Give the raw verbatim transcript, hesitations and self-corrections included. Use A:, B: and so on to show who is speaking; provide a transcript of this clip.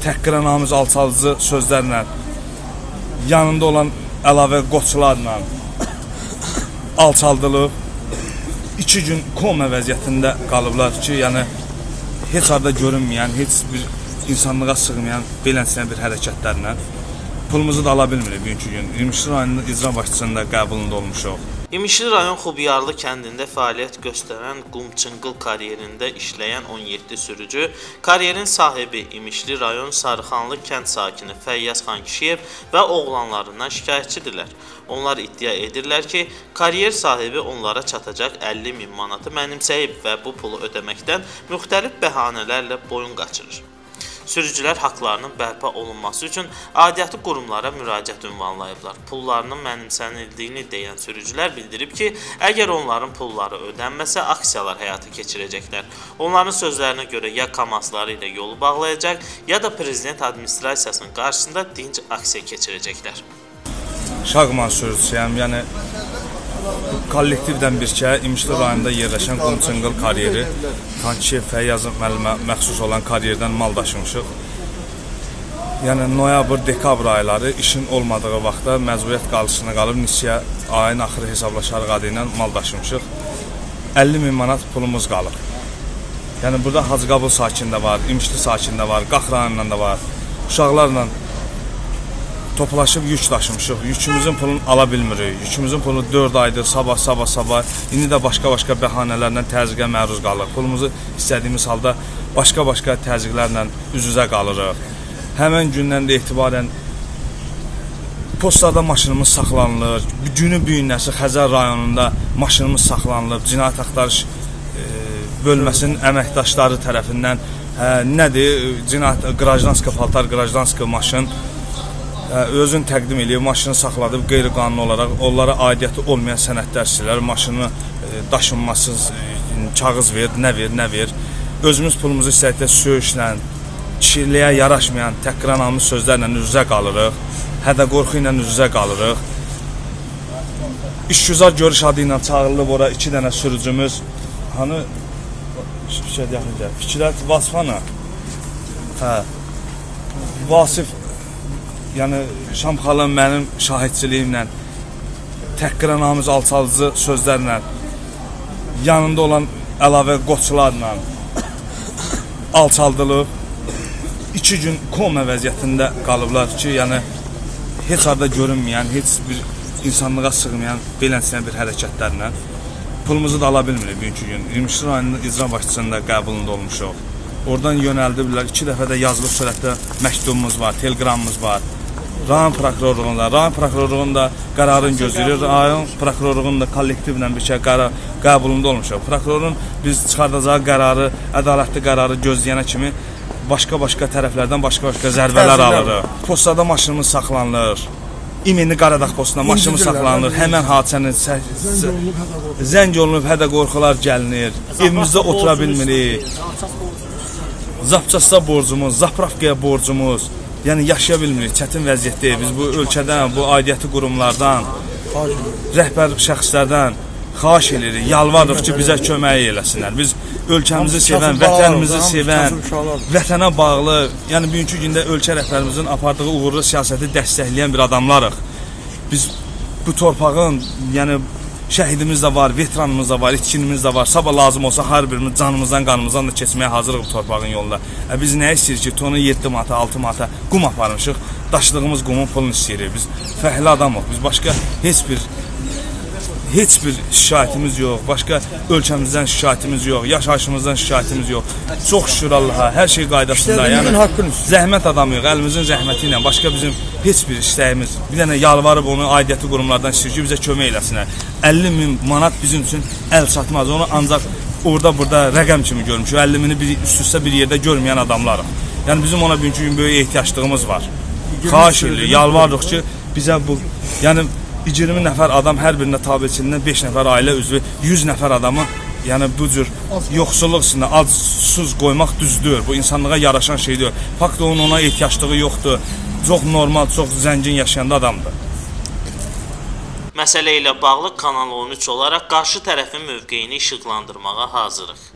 A: təhqirənamus alçalıcı sözlərlə, yanında olan əlavə qoçlarla alçaldılıb, iki gün koma vəziyyətində qalıblar ki, yəni heç arada görünməyən, heç bir insanlığa sığmayan beləsinə bir hərəkətlərlə pulumuzu da ala bilmirik bugünkü gün. İmişli rayonunun icra başçısında qəbulunda olmuşuq.
B: İmişli rayon Xubiyarlı kəndində fəaliyyət göstərən qum-çınqıl karyerində işləyən on yeddi sürücü, karyerin sahibi İmişli rayon Sarıxanlı kənd sakini Fəyyaz Xankişiyev və oğlanlarından şikayətçidirlər. Onlar iddia edirlər ki, karyer sahibi onlara çatacaq əlli min manatı mənimsəyib və bu pulu ödəməkdən müxtəlif bəhanələrlə boyun qaçırır. Sürücülər haqlarının bərpa olunması üçün aidiyyatı qurumlara müraciət ünvanlayıblar. Pullarının mənimsənildiyini deyən sürücülər bildirib ki, əgər onların pulları ödənməsə, aksiyalar həyata keçirəcəklər. Onların sözlərinə görə ya kamazları ilə yolu bağlayacaq, ya da prezident administrasiyasının qarşısında dinc aksiya keçirəcəklər.
A: Şaqman sürücüsüyəm, yəni kollektivdən birkə İmişli rayonunda yerləşən qum-çınqıl karyeri Xankişiyev Fəyyaz müəllimə məxsus olan karyerdən mal daşımışıq. Yəni noyabr-dekabr ayları işin olmadığı vaxtda məcburiyyət qarşısına qalıb nisiyə ayın axırı hesablaşarıq adı ilə mal daşımışıq. əlli min manat pulumuz qalıb. Yəni burada Hacıqabul sakində var, İmişli sakində var, Qax rayonundan da var. Uşaqlarla toplaşıb yük daşımışıq. Yükümüzün pulunu ala bilmirik. Yükümüzün pulu dörd aydır, sabah, sabah, sabah. İndi də başqa-başqa bəhanələrlə təzyiqə məruz qalır. Pulumuzu istədiyimiz halda başqa-başqa təzyiqlərlə üz-üzə qalırıq. Həmən gündən də etibarən postada maşınımız saxlanılır. Günü büyünləsi Xəzər rayonunda maşınımız saxlanılıb. Cinayət axtarış e, bölməsinin əməkdaşları tərəfindən hə, nədir? Cinayət Qrajdanska paltar, Qrajdanska maşın özün təqdim edib, maşını saxladıb qeyri-qanuni olaraq onlara aidiyyəti olmayan sənədlər istəyirlər, maşını daşınmasız kağız ver, nə ver, nə ver. Özümüz pulumuzu istədikdə söyüşlə, kişiliyə yaraşmayan təhqirənamus sözlərlə üz-üzə qalırıq, hədə-qorxu ilə üz-üzə qalırıq. İşgüzar görüş adı ilə çağırılıb ora iki dənə sürücümüz, hani Fikrət Vasifana, hə, Vasif, yəni Şamxalın mənim şahidçiliyimlə, təhqirənamus alçalıcı sözlərlə, yanında olan əlavə qoçlarla alçaldılıb, iki gün koma vəziyyətində qalıblar ki, yəni heç arada görünməyən, heç bir insanlığa sığmayan beləsinə bir hərəkətlərlə pulumuzu da ala bilmirik bugünkü gün. İmişli rayonunun icra başçısında qəbulunda olmuşuq. Oradan yönəldiblər, iki dəfə də yazılı surətdə məktubumuz var, teleqramımız var. Rayon prokurorluğunda, rayon prokurorluğunda qərarın gözləyirik, rayon prokurorluğunda kollektivlə bir şey qərar qəbulunda olmuşuq. Prokurorun biz çıxardacağı qərarı, ədalətli qərarı gözləyənə kimi başqa-başqa tərəflərdən başqa-başqa zərbələr alırıq. Postada maşınımız saxlanılır. İmeni Qaradağ postunda maşınımız saxlanılır. Həmən hadisənin zəng olunub, hədə qorxular gəlinir. Evimizdə otura bilmirik. Zapçasta borcumuz, zapravkaya borcumuz. Yəni yaşaya bilmirik, çətin vəziyyətdəyik. Biz bu ölkədən, bu aidiyyəti qurumlardan, rəhbər şəxslərdən xahiş edirik, yalvarırıq ki, bizə kömək eləsinlər. Biz ölkəmizi sevən, vətənimizi sevən, vətənə bağlı, yəni bugünkü gündə ölkə rəhbərimizin apardığı uğurlu siyasəti dəstəkləyən bir adamlarıq. Biz bu torpağın, yəni şəhidimiz də var, veteranımız da var, itkinimiz də var. Sabah lazım olsa hər birimiz canımızdan, qanımızdan da keçməyə hazırıq bu torpağın yolunda. E, biz nə istəyirik ki, tonu yeddi manata, altı manata qum aparmışıq, daşıdığımız qumun pulunu istəyirik. Biz fəhli adamıq, biz başqa heç bir heç bir şikayətimiz yox, başqa ölkəmizdən şikayətimiz yox, yaşayışımızdan şikayətimiz yox. Çox şükür Allaha, hər şey qaydasında. Yəni zəhmət adamıyıq, əlimizin zəhməti ilə başqa bizim heç bir istəyimiz. Bir dənə yalvarıb onu aidiyyəti qurumlardan istəyir ki, bizə kömək eləsinlər. əlli min manat bizim üçün əl çatmaz. Onu ancaq orada-burada rəqəm kimi görmüşük. əlli mini üst-üstə bir yerdə görməyən adamlarıq. Yəni bizim ona bugünkü gün böyük ehtiyaclığımız var. Xahiş edirik, yalvarırıq ki, bizə bu, yəni iyirmi nəfər adam hər birində tabiçiliyindən beş nəfər ailə üzvü, yüz nəfər adamı yəni bu cür yoxsulluq içində ac, susuz qoymaq düzdür. Bu insanlığa yaraşan şey deyil. Fakt onun ona ehtiyaclığı yoxdur. Çox normal, çox zəngin yaşayanda adamdır.
B: Məsələ ilə bağlı Kanal on üç olaraq qarşı tərəfin mövqeyini işıqlandırmağa hazırıq.